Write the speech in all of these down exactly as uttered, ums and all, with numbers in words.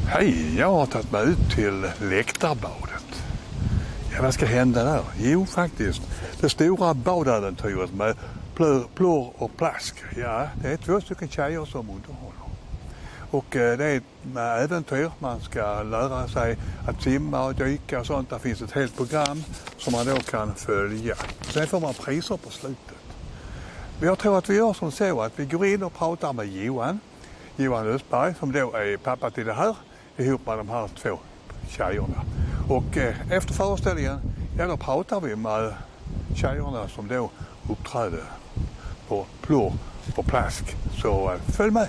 Hej, jag har tagit mig ut till läktarbadet. Ja, vad ska hända där? Jo, faktiskt. Det stora badäventyret med plör, plör och plask. Ja, det är två stycken tjejer som underhåller. Och eh, det är ett äventyr. Man ska lära sig att simma och dyka och sånt. Det finns ett helt program som man då kan följa. Sen får man priser på slutet. Jag tror att vi gör som så att vi går in och pratar med Johan. Johan Östberg som då är pappa till det här. Ihop med de här två tjejerna. Och eh, efter föreställningen, ja, då pratar vi med tjejerna som då uppträdde på plur och plask. Så eh, följ med!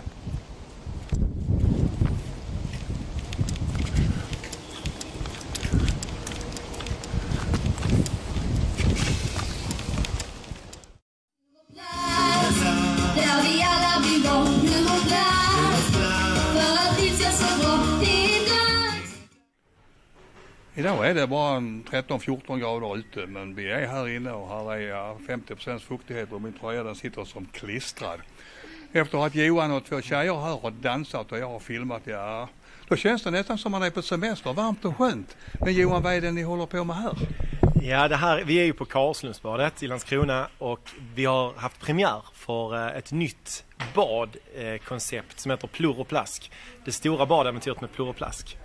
Idag är det bara tretton fjorton grader ute, men vi är här inne och här är femtio procent fuktighet och min tröja den sitter som klistrad. Efter att Johan och två tjejer här har dansat och jag har filmat, ja, då känns det nästan som man är på semester, varmt och skönt. Men Johan, vad är det ni håller på med här? Ja, det här, vi är ju på Karlslundsbadet i Landskrona och vi har haft premiär för ett nytt badkoncept som heter Plur och plask. Det stora badäventyret med plur och plask.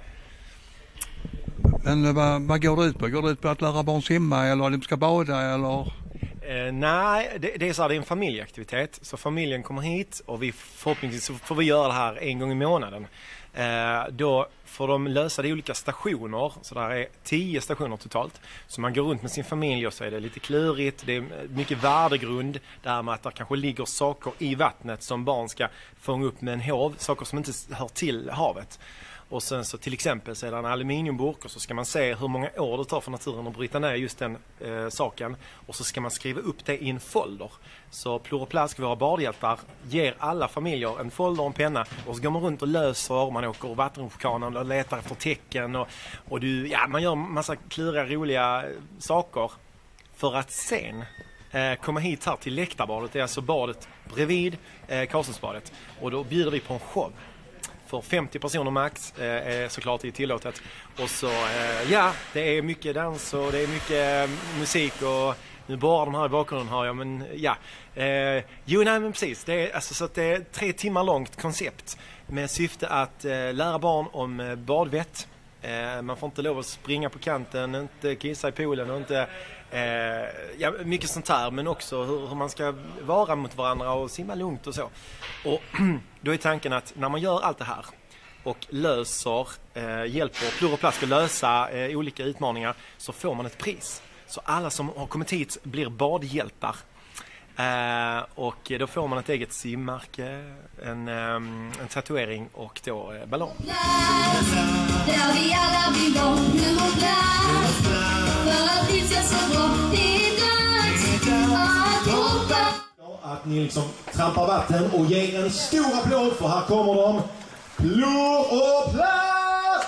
Men vad, vad går det ut på? Går det ut på att lära barn simma eller att de ska bada eller? Eh, nej, det, det är så här, det är en familjeaktivitet. Så familjen kommer hit och vi förhoppningsvis så får vi göra det här en gång i månaden. Eh, då får de lösa det i olika stationer. Så där är tio stationer totalt. Så man går runt med sin familj och så är det lite klurigt. Det är mycket värdegrund. Där med att det kanske ligger saker i vattnet som barn ska fånga upp med en hov. Saker som inte hör till havet. Och sen så till exempel så är det en aluminiumburk och så ska man se hur många år det tar för naturen att bryta ner just den eh, saken. Och så ska man skriva upp det i en folder. Så Plur och plask, våra badhjältar, ger alla familjer en folder och en penna. Och så går man runt och löser, man åker vattenrutschkanan och letar efter tecken. Och, och du, ja, man gör massa kluriga, roliga saker för att sen eh, komma hit här till läktarbadet. Det är alltså badet bredvid eh, Karlslundsbadet. Och då bjuder vi på en show. För femtio personer max eh, är såklart det tillåtet. Och så, eh, ja, det är mycket dans och det är mycket eh, musik och nu bara de här i bakgrunden har jag, men ja. Eh, jo, nej, men precis. Det är, alltså, så att det är tre timmar långt koncept med syfte att eh, lära barn om eh, badvett. Eh, man får inte lov att springa på kanten, inte kissa i poolen och inte... Eh, ja, mycket sånt här, men också hur, hur man ska vara mot varandra och simma lugnt och så. Och då är tanken att när man gör allt det här och löser, eh, hjälper Plur och plask att lösa eh, olika utmaningar, så får man ett pris. Så alla som har kommit hit blir badhjältar. Eh, och då får man ett eget simmärke, en, um, en tatuering och då eh, ballong. Där vi alla vill vara Plur och plask. För att vi ska så bra, det är dags att hoppa. Att ni liksom trampar vatten och ger en stor applåd, för här kommer de, Plur och plask!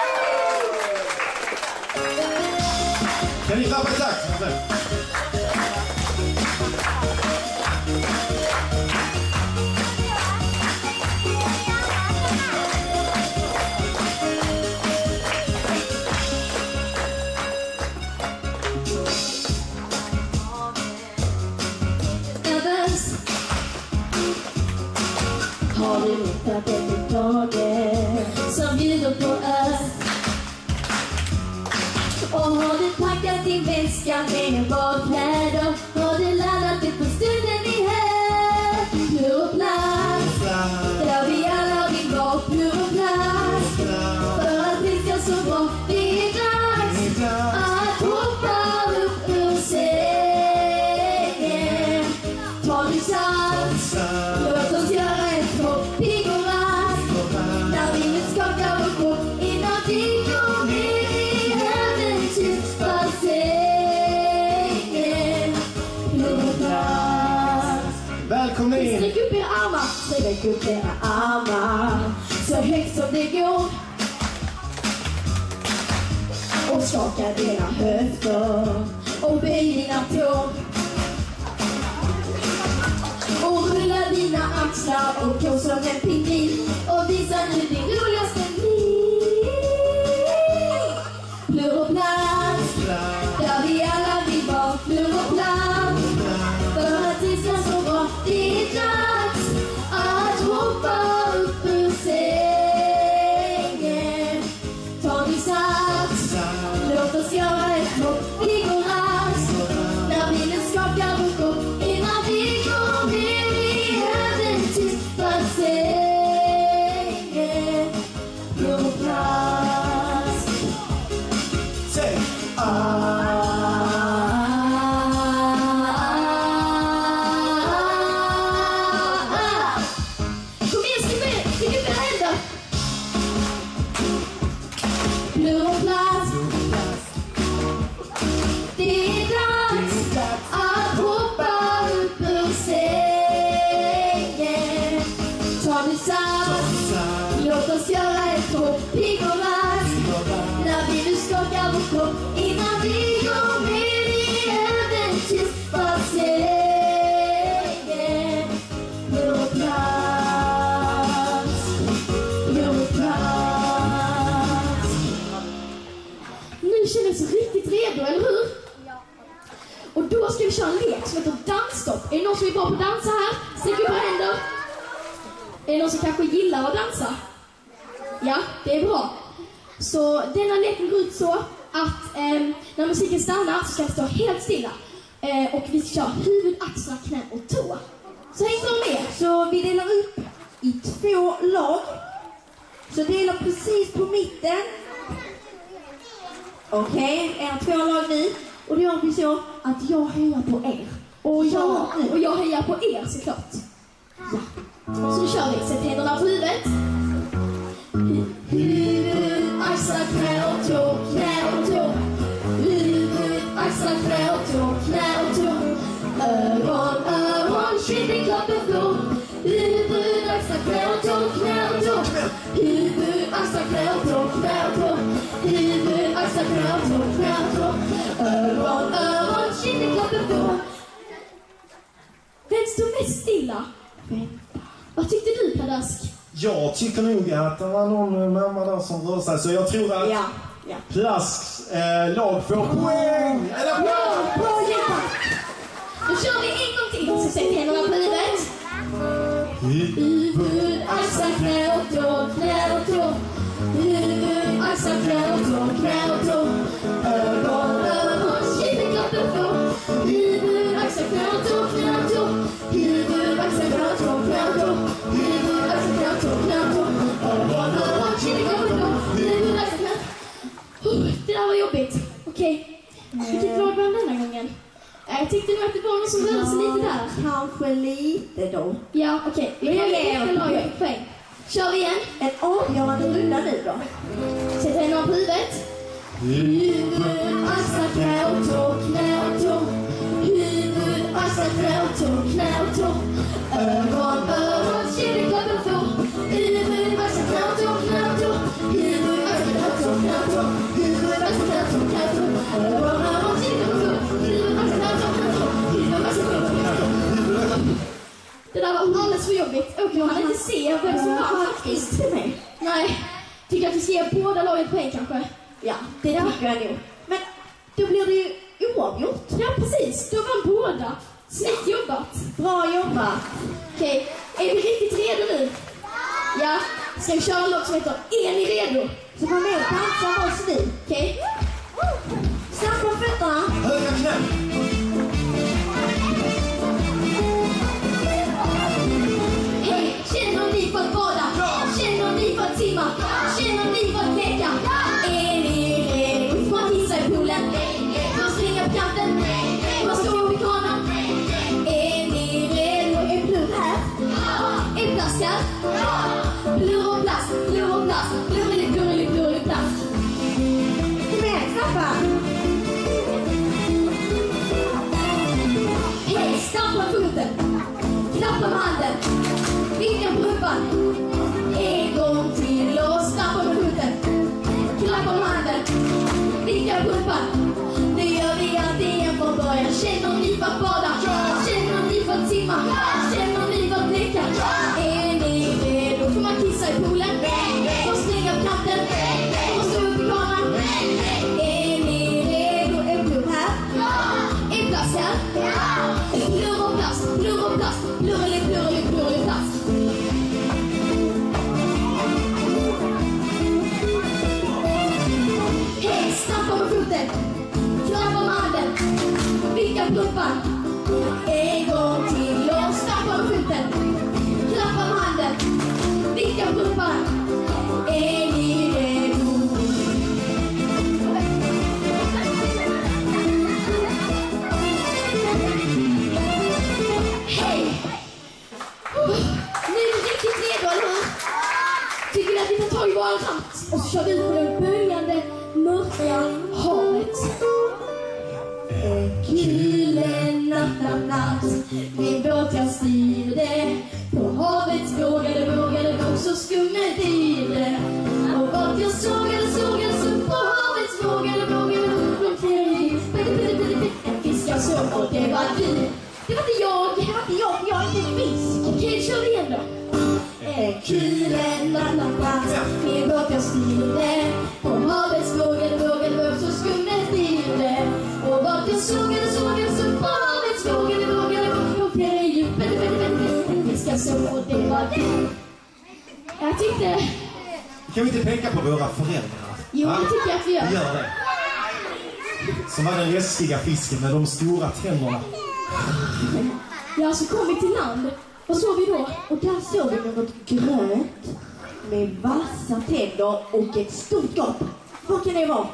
Kan ni klappa i takt? Har du hittat ett taget som bjuder på öst? Och har du packat din väska med badkläder? Har du laddat dig på stunden i höst? Plur och plask, där vi alla vill vara Plur och plask. För att vi ska så bra, det är dags att hoppa upp ur sängen. Ta dig sats, låt oss göra ett hopp, pigg och rask. När vi nu skakar vår kropp innan vi går ner i äventyrsbassängen. Plur och plask. Välkommen in! Sträck upp era armar, sträck upp era armar så högt som det går. Och skaka era höfter och böj dina tår. Och rulla dina axlar och gå som en pingvin. Och visa nu din roligaste min. oss göra ett hopp. Pigg och rask, när vi nu skakar vår kropp. Innan vi går med i äventyrsbassängen. På plats, på plats. Nu känner vi oss riktigt redo, eller hur? Och då ska vi köra en lek som heter dansstopp. Är det någon som är bra på att dansa här? Sträck upp händer. Är det någon som kanske gillar att dansa? Ja, det är bra. Så denna leken går ut så att eh, när musiken stannar så ska vi stå helt stilla. Eh, och vi ska köra huvud, axlar, knä och tå. Så häng de med. Så vi delar upp i två lag. Så dela precis på mitten. Okej, okay, är två lag nu. Och då gör vi så att jag hejar på er. Och jag, och jag hejar på er såklart. Ja. Så nu kör vi. Sätt händerna på huvudet. Huvud, axlar, knä och tå, knä och tå. Huvud, axlar, knä och tå, knä och tå. Ögon, öron, kinden, kroppen, flå. Huvud, axlar, knä och tå, knä och tå. Huvud, axlar, knä och tå, knä och tå. Huvud, axlar, knä och tå, knä och tå. Ögon, öron, kinden, kroppen, flå. Vem står mest stilla? Vänta. Vad tyckte du, Padask? Jag tycker nog att det var någon mamma där som rör sig. Så jag tror att ja, ja. Plasks eh, lag får poäng. Eller poäng! Ja, bra jobbat! Då kör vi en gång till. Så sätt händerna på huvudet. Huvud, axlar, knä och tå, knä och tå. Huvud, axlar, knä och tå, knä och tå. Ögon, öron, kinden, kroppen, flå. Huvud, axlar, knä och tå, knä och tå. Huvud, axlar, knä och tå, knä och tå. Huvud, axlar, knä och tå, knä och tå. Ögon, öron, kinden, kroppen, flå. Huvud, axlar, knä. Det där var jobbigt. Okej. Vilket lag vann denna gången? Jag tyckte nog att det var någon som rörde sig lite där. Kanske lite då. Ja, okej. Vi kan ge ett lag ett poäng. Kör vi igen. En avgörande runda nu då. Sätt händerna på huvudet. Huvud, axlar, knä och tå, knä och tå. Huvud, axlar, knä och tå, knä och tå. Ögon, öron, kinden, kroppen, flå. Huvud, axlar, knä och tå, knä och tå. Huvud, axlar, knä och tå, knä och tå. Huvud, axlar, knä och tå, knä och tå. Ögon, öron, kinden, kroppen, flå. Huvud, axlar, knä och tå, knä och tå. Huvud, axlar, knä och tå, knä och tå. Det där var alldeles för jobbigt. Och jag hann inte se vem som var faktiskt. Nej. Tycker att vi ska ge båda laget poäng kanske? Ja, det tycker jag nog. Men då blir det ju oavgjort. Ja, precis. Då vann båda. Snyggt jobbat. Bra jobbat. Okej, är vi riktigt redo nu? Ja. Ska vi köra en låt som heter Är ni redo? Så var med och dansa med oss nu. Okej. Snabbt på fötterna. Höga knä. Hej, känner ni för att bada? Känner ni för att simma? Känner ni för att leka? Är ni redo för att kissa i poolen? För att springa på kanten? För att stå upp i kranen? Är ni redo? Är plur här? Är plast här? Plur och plast, plur och plast. Plurlig, plurlig, plurlig plast. Kom igen, snabba. Hej, stampa foten. Klappa med handen. Vinka på rumpan. En gång till och stampa med foten. Klappa med handen. Vinka på rumpan. Nu gör vi alltid från början. Känner ni för att bada? Känner ni för att simma? Känner ni för att leka? Är ni redo? Får man kissa i poolen? Får springa på kanten? Får stå upp i kanan? Är ni redo? Är plur här? Är plast här? Plur och plast, plur och plast. Plurlig, plurlig, plurlig plast. Hej, stampa med foten. Klappa med handen. Vicka på rumpan. En gång till och stampa med foten. Klappa med handen. Vicka på rumpan. Är ni redo? Hej! Nu är vi riktigt redo, eller hur? Tycker ni att vi tar tag i våra ratt och så kör vi ut på det böljande, mörka havet? En gyllene natt, natt, natt. Min båt jag styrde på havets vågade, vågade, vågade. så skummet i det. Och vart jag sågade, sågade så på havets vågade, vågade, de flera en fisk jag såg och det var du. Det var inte jag, det var inte jag, för jag är inte en fisk. Okej, kör vi igen då. En kul, en annan plats, min båt jag styrde. På havets vågade, vågade, vågade så skummet i det. Och vart jag sågade, sågade så på havets vågade, vågade, de flera djupen, en fisk jag såg och det var det. Jag tyckte... Kan vi inte tänka på våra föräldrar? Jo, det tycker jag att vi gör. Vi gör det. Som var den läskiga fisken med de stora tänderna. Ja, så kom vi till land. Vad såg vi då? Och där såg vi något grönt med vassa tänder och ett stort gap. Vad kan det vara?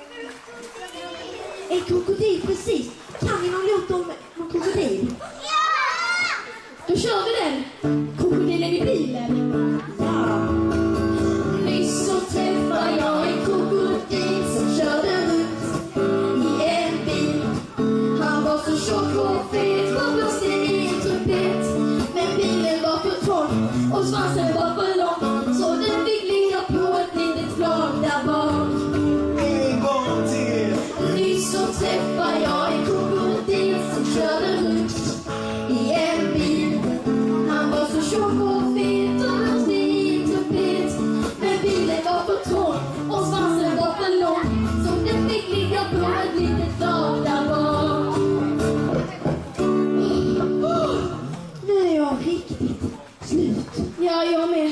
En krokodil, precis. Kan vi någon låt om någon krokodil? Då kör vi den. Krokodilen i bilen. Ja. Nyss så träffade jag en krokodil som körde runt i en bil. Han var så tjock och fet och blåste i en trumpet. Men bilen var för trång och svansen var för lång, så den fick ligga på ett litet flak där bak. En gång till! Nyss så träffade jag en krokodil som körde runt i en bil. Han var så tjock och fet och blåste i en trumpet. Men bilen var för trång och svansen var för lång, så den fick ligga på ett litet flak där bak. Nu är jag riktigt slut. Ja, jag med.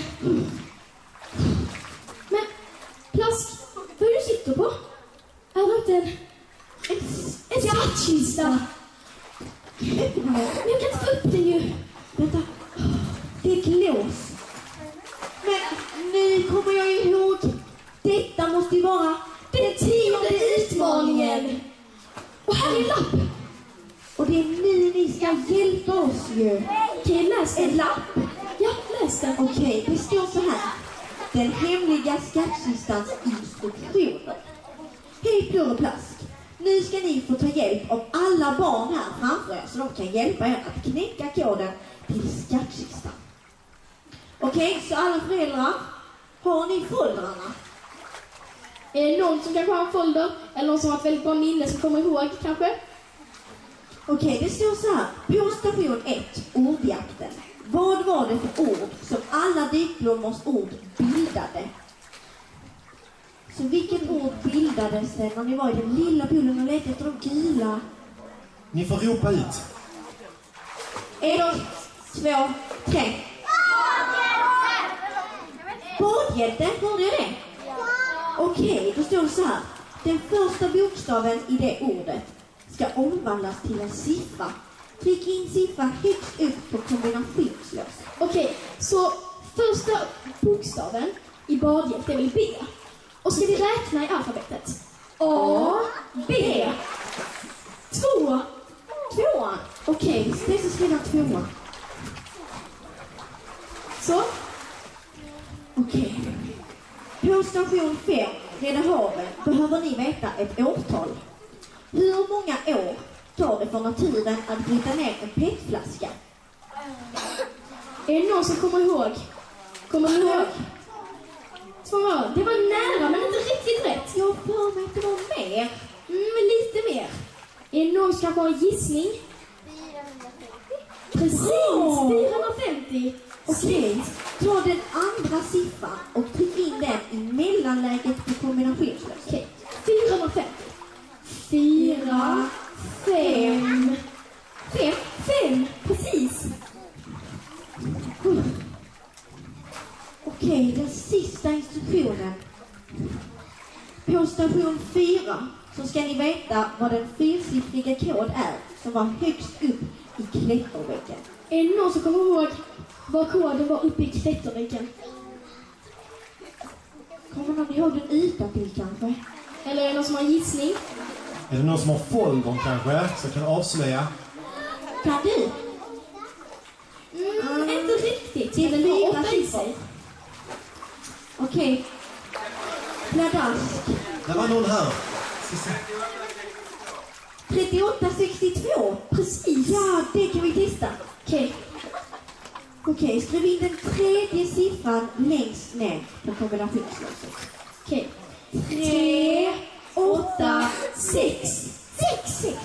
Men, Plask, vad är det du sitter på? Är det inte en... En, en skattkista? Men jag kan inte få upp den ju. Vänta. Det är ett lås. Men nu kommer jag ihåg. Detta måste ju vara Den tionde utmaningen. Och här är en lapp. Och det är nu ni ska hjälpa oss ju. Okej, läs den. En lapp. Ja, läs den. Okej, det står så här. Den hemliga skattkistans instruktioner. Hej Plur och Plask. Nu ska ni få ta hjälp av alla barn här framför er, så de kan hjälpa er att knäcka koden till skattkistan. Okej, så alla föräldrar, har ni foldrarna? Är det någon som kanske har en folder? Eller någon som har ett väldigt bra minne som kommer ihåg kanske? Okej, det står så här. På station ett, ordjakten. Vad var det för ord som alla dykblommors ord bildade? Så vilket ord bildades det när ni var i den lilla poolen och letade efter de gula? Ni får ropa ut. Ett, två, tre. Badhjälte, hörde jag det? Okej, då står det så här. Den första bokstaven i det ordet ska omvandlas till en siffra. Tryck in siffran högst upp på kombinationslös. Okej, så första bokstaven i badhjälp är väl B. Och ska vi räkna i alfabetet? A, B. Två. Tvåan. Okej, så det ska skriva tvåan. Så. Okej. På station fem, Reda haven, behöver ni veta ett årtal. Hur många år tar det för naturen att bryta ner en petflaska? Är det någon som kommer ihåg? Kommer du ihåg? Två år. Det var nära men inte riktigt rätt. Jag för mig att det var mer. Mm, men lite mer. Är det någon som kanske har en gissning? Precis, Oh. fyrahundrafemtio. Okej, ta den andra siffran och tryck in den i mellanläget på kombinationslös. Okej, fyrahundrafemtio. Fyra, fem. Fem, fem, precis. Okej, den sista instruktionen. På station fyra så ska ni veta vad den fyrsiffriga kod är som var högst upp i klätterväggen. Är det någon som kommer ihåg vad koden var uppe i klätterväggen? Kommer någon ihåg den utantill kanske? Eller är det någon som har en gissning? Är det någon som har foldern kanske, så kan avslöja? Kan du? Mm, inte riktigt. Det är Den har fyra åtta i siffror. sig. Okej. Pladask. Det var någon här. Ska se. trettioåtta sextiotvå. Precis. Ja, det kan vi testa. Okej. Okej, skriv in den tredje siffran längst ner på kombinationslåset. Okej. Tre, åtta, sex. Sex, sex.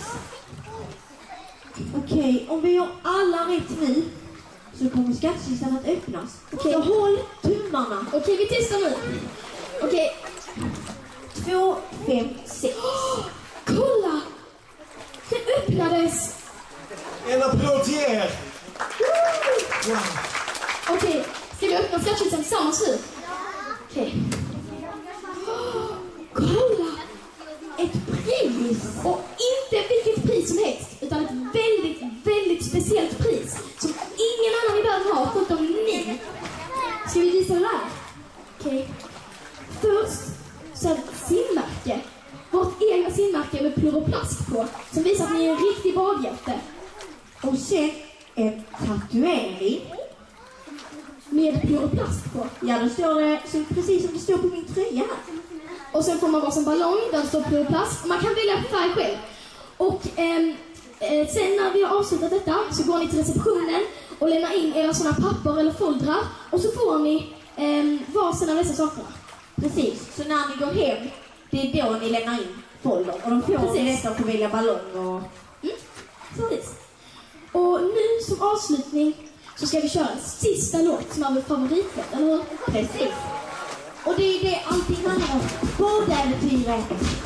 Okej, om vi gör alla rätt nu så kommer skattkistan att öppnas. Okej, så håll tummarna. Okej, vi testar nu. Okej. Två, fem, sex. Oh, kolla! Den öppnades. En applåd till er! Wow. Okej, ska vi öppna skattkistan tillsammans nu? Okej. Oh, kolla! Ett pris! Och inte vilket pris som helst, utan ett väldigt, väldigt speciellt pris som ingen annan i världen har, förutom ni. Ska vi visa det här? Okej. Först så är det ett simmärke. Vårt egna simmärke med Ploroplast på, som visar att ni är en riktig badhjälte. Och sen en tatuering med Ploroplast på. Ja, då står det så precis som det står på min tröja här. Och sen får man vara som ballong, där står Ploroplast. Man kan välja färg själv. Och ehm, eh, sen när vi har avslutat detta så går ni till receptionen och lämnar in era sådana papper eller foldrar. Och så får ni ehm, varsin av dessa sakerna. Precis, så när ni går hem, det är då ni lämnar in foldern. Och de får ni rätt att få välja ballong och... Mm, precis. Och nu som avslutning så ska vi köra en sista låt som är vår favoritlåt, eller hur? Precis. Och det är det allting handlar om. Badäventyret.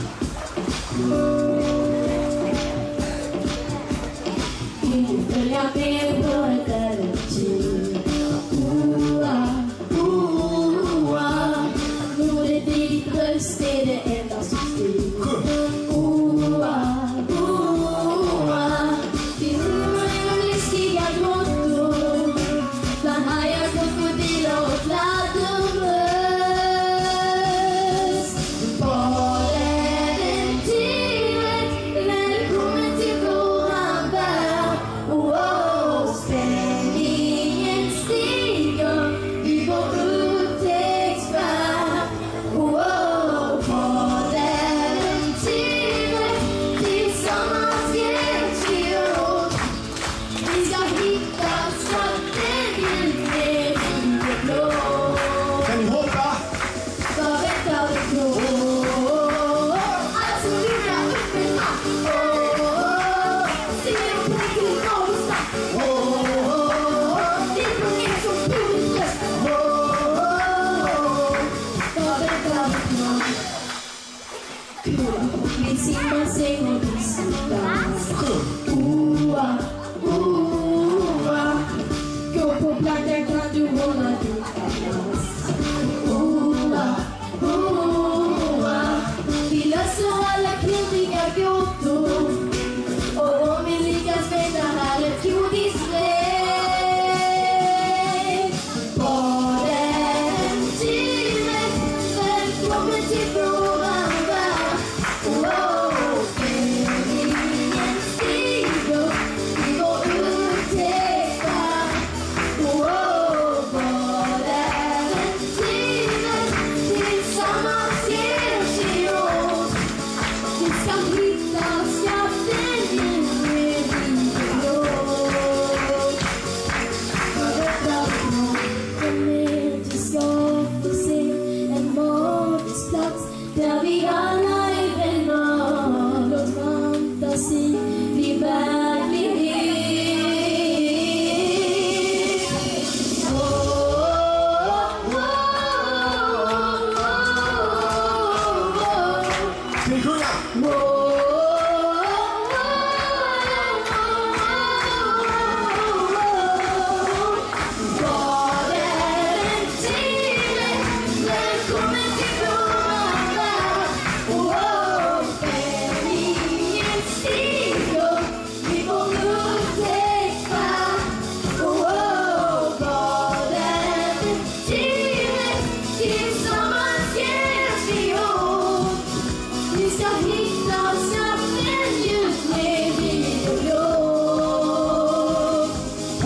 Vill du följa med på ett äventyr? Oa, oa. Modet i ditt bröst är det enda som styr. Oa, oa. Vi rymmer genom läskiga grottor. Bland hajar, krokodiler och fladdermöss.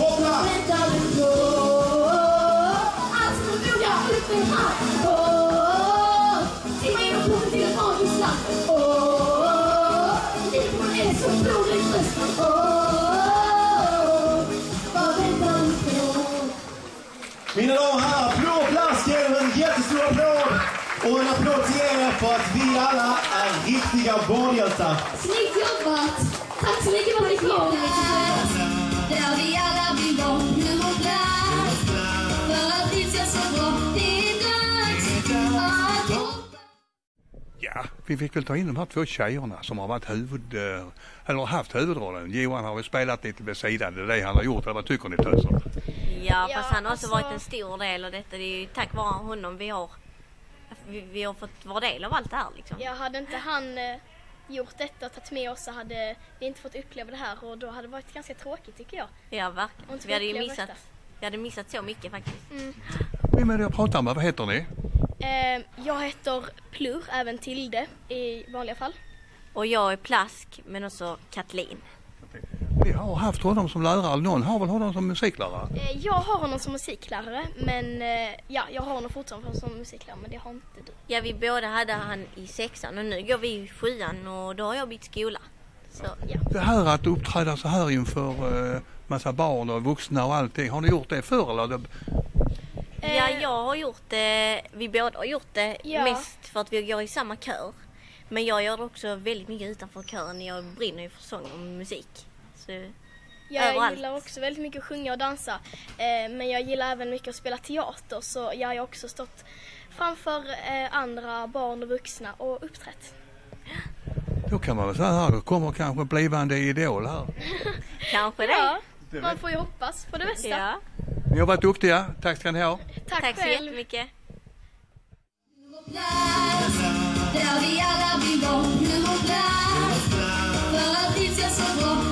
Oh Mina damer och herrar, Plur och Plask ger en jättestor applåd. Och en applåd till er för att vi alla är riktiga badhjältar. Snyggt jobbat! Tack så mycket för att ni kom. Där vi alla vill vara Plur och Plask. För att vi ska så bra, det är dags att hoppa. Ja, vi fick väl ta in de här två tjejerna som har varit huvud, eller haft huvudrollen. Johan har väl spelat lite vid sidan, det är det han har gjort, eller vad tycker ni töser? Ja, Ja, fast han har också alltså- varit en stor del av detta. Det är ju tack vare honom vi har, vi, vi har fått vara del av allt det här liksom. Ja, hade inte han eh, gjort detta och tagit med oss så hade vi inte fått uppleva det här och då hade det varit ganska tråkigt tycker jag. Ja, Och verkligen. inte Vi hade ju uppleva missat, detta. vi hade missat så mycket faktiskt. Vem är det jag pratar med? Vad heter ni? Eh, jag heter Plur, även Tilde i vanliga fall. Och jag är Plask, men också Katlin. Vi har haft honom som lärare, eller någon har väl honom som musiklärare? Eh, jag har honom som musiklärare, men eh, ja, jag har honom fortfarande som musiklärare, men det har inte du. Ja, vi båda hade han i sexan och nu går vi i sjuan och då har jag bytt skola. Så Ja. Det här att uppträda så här inför uh, massa barn och vuxna och allting, har ni gjort det förr eller? ja, Eh, jag har gjort det, vi båda har gjort det Ja. mest för att vi går i samma kör. Men jag gör det också väldigt mycket utanför kören. Jag brinner ju för sång och musik. Så Ja, jag överallt. gillar också väldigt mycket att sjunga och dansa. Eh, men jag gillar även mycket att spela teater. Så jag har också stått framför eh, andra barn och vuxna och uppträtt. Då kan man väl säga här, då kommer kanske blivande idol här. kanske det. Ja, man får ju hoppas på det bästa. Ja. Ni har varit duktiga, tack ska ni ha. Tack, Tack så själv. jättemycket. Plats, där vi alla vill vara Plur och Plask. För att vi ska så bra,